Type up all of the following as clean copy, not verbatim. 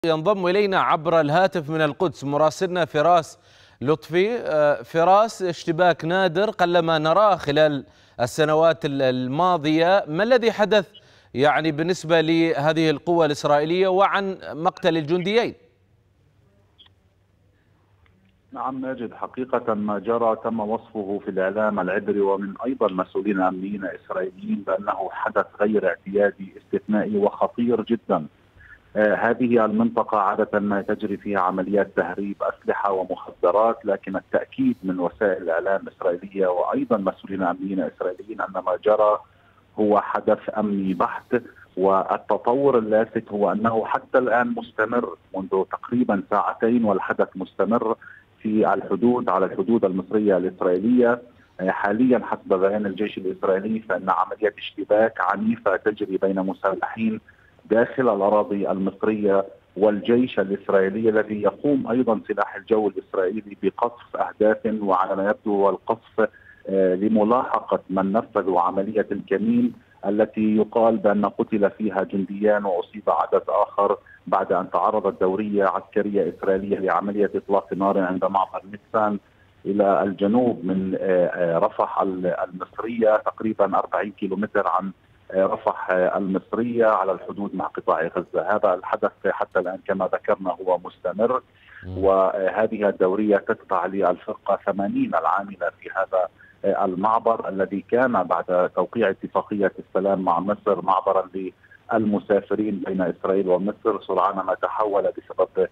ينضم إلينا عبر الهاتف من القدس مراسلنا فراس لطفي. فراس، اشتباك نادر قلما نراه خلال السنوات الماضية. ما الذي حدث بالنسبة لهذه القوة الإسرائيلية وعن مقتل الجنديين؟ نعم ماجد، حقيقة ما جرى تم وصفه في الإعلام العبري ومن أيضا مسؤولين أمنيين إسرائيليين بأنه حدث غير اعتيادي استثنائي وخطير جدا. هذه المنطقة عادة ما تجري فيها عمليات تهريب أسلحة ومخدرات، لكن التأكيد من وسائل الإعلام الإسرائيلية وأيضا مسؤولين أمنيين إسرائيليين أن ما جرى هو حدث أمني بحت. والتطور اللافت هو أنه حتى الآن مستمر منذ تقريبا ساعتين، والحدث مستمر في الحدود على الحدود المصرية الإسرائيلية. حاليا حسب بيان الجيش الإسرائيلي فإن عمليات اشتباك عنيفة تجري بين مسلحين داخل الأراضي المصرية والجيش الإسرائيلي، الذي يقوم أيضا سلاح الجو الإسرائيلي بقصف أهداف، وعلى ما يبدو القصف لملاحقة من نفذوا عملية الكمين التي يقال بأن قتل فيها جنديان وأصيب عدد آخر بعد أن تعرضت دورية عسكرية إسرائيلية لعملية إطلاق نار عند معبر نيسان إلى الجنوب من رفح المصرية، تقريبا 40 كيلومتر عن رفح المصرية على الحدود مع قطاع غزة. هذا الحدث حتى الآن كما ذكرنا هو مستمر، وهذه الدورية تتبع للفرقة 80 العاملة في هذا المعبر الذي كان بعد توقيع اتفاقية السلام مع مصر معبرا للمسافرين بين إسرائيل ومصر، سرعان ما تحول بسبب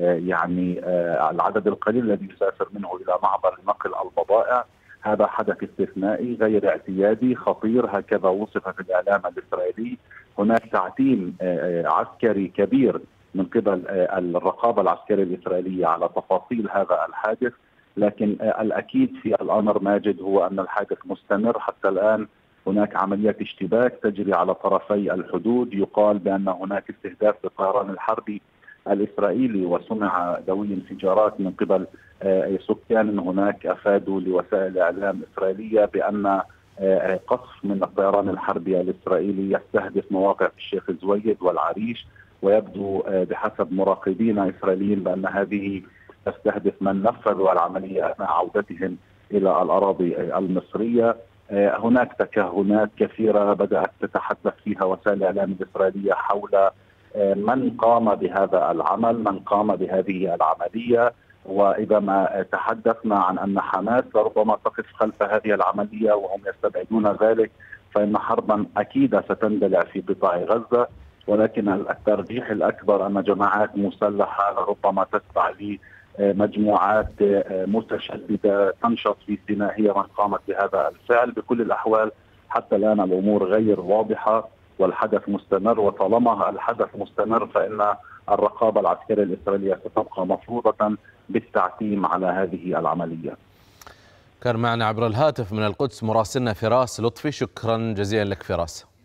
العدد القليل الذي يسافر منه إلى معبر نقل البضائع. هذا حدث استثنائي غير اعتيادي خطير، هكذا وصف في الإعلام الإسرائيلي. هناك تعتيم عسكري كبير من قبل الرقابة العسكرية الإسرائيلية على تفاصيل هذا الحادث، لكن الأكيد في الأمر ماجد هو أن الحادث مستمر حتى الآن. هناك عمليات اشتباك تجري على طرفي الحدود، يقال بأن هناك استهداف للطيران الحربي الإسرائيلي، وسمع دوي انفجارات من قبل سكان هناك أفادوا لوسائل الإعلام الإسرائيلية بأن قصف من الطيران الحربي الإسرائيلي يستهدف مواقع في الشيخ زويد والعريش، ويبدو بحسب مراقبين إسرائيليين بأن هذه تستهدف من نفذوا العملية أثناء عودتهم إلى الأراضي المصرية. هناك تكهنات كثيرة بدأت تتحدث فيها وسائل الإعلام الإسرائيلية حول من قام بهذا العمل، من قام بهذه العملية. وإذا ما تحدثنا عن أن حماس ربما تقف خلف هذه العملية وهم يستبعدون ذلك، فإن حربا أكيدة ستندلع في قطاع غزة، ولكن الترجيح الأكبر أن جماعات مسلحة ربما تتبع لمجموعات متشددة تنشط في سيناء هي من قامت بهذا الفعل. بكل الأحوال حتى الآن الأمور غير واضحة والحدث مستمر، وطالما الحدث مستمر فإن الرقابة العسكرية الإسرائيلية ستبقى مفروضة بالتعتيم على هذه العملية. كان معنا عبر الهاتف من القدس مراسلنا فراس لطفي. شكرا جزيلا لك فراس.